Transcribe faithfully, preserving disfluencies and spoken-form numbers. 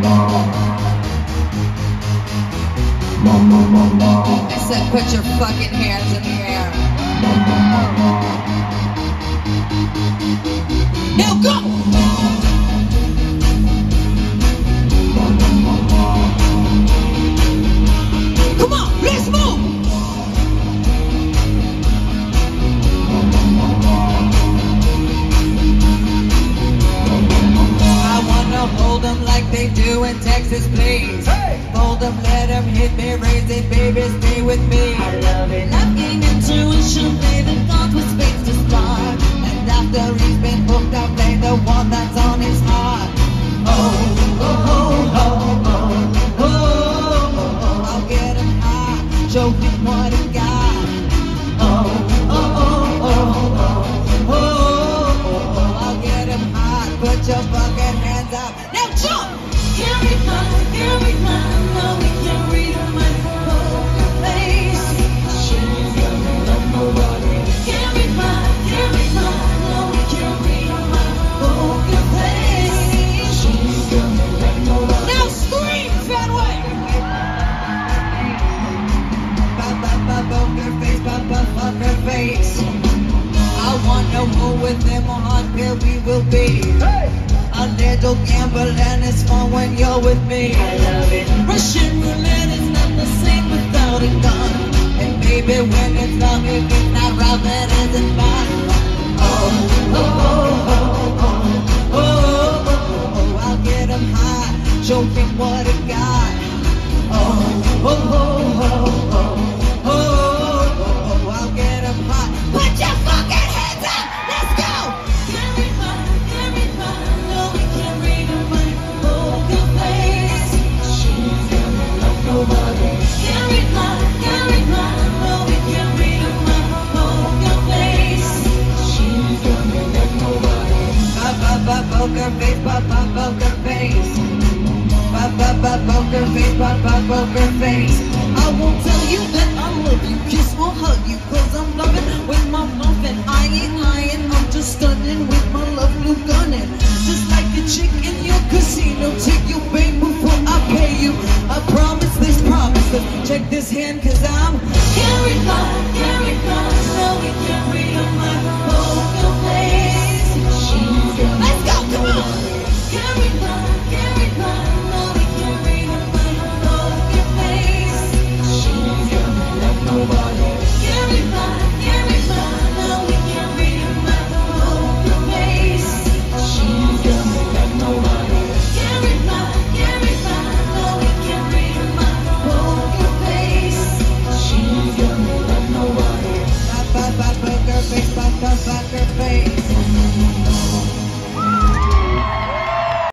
I said put your fucking hands in the air. Now go! Come on, let's move! I wanna hold them like they do in Texas, please. Hey! Hold them, let them hit me, raise it, baby, stay with me. I love it. Lacking intuition, play the cards with space to start. And after he's been hooked, I play the one that's on his heart. Oh, oh, oh, oh, oh, oh, oh, oh. I'll get him high, show him what he got. Oh, oh, oh, oh, oh, oh, oh, oh. I'll get him high, put your fucking hands up. Now jump! Can't be mine, can't be mine, no, we can't read my poker face. She's got me like nobody. Can't be mine, can't be mine, no, we can't read my poker face. She's got me like nobody. Now scream, Fenway! Poker face, poker face. I wanna roll with them on where we will be. Hey! A little gamble and it's fun when you're with me. I love it. Russian roulette is not the same without a gun. And baby, when it's long, if it's not right, then it's fun. Oh, oh, oh, oh, oh, oh, oh, oh, oh, I'll get him high, show him what he got. Oh, oh, oh, oh, oh, oh, oh, oh, I'll get him high. Put your fucking hands up, let's go! Carry mine, carry mine, no, we can't read my poker face. She's got me like nobody. Carry mine, carry mine, no, we can't read my poker face. She's got me like nobody. Ba ba ba poker face, ba ba poker face. Ba ba ba poker face, ba ba poker face. I won't tell you that I love you, kiss or hug you, cause I'm loving with my mouth and I ain't lying. I'm just stunning with my love glue gunning. Just like a chick in your casino, take your bait before I pay you. I promise this promise, but check this hand cause I'm carry mine, carry mine, no we can't read on my poker face. Let's go, come on! Carry mine, carry mine, no we can't read on my poker face. She's got me like nobody. Carry mine, carry mine, no we can't read on my poker face. She's got me like nobody. Carry mine, carry mine, no we can't read on my poker face. She's got me like nobody. Ba ba ba poker face, ba ba poker face.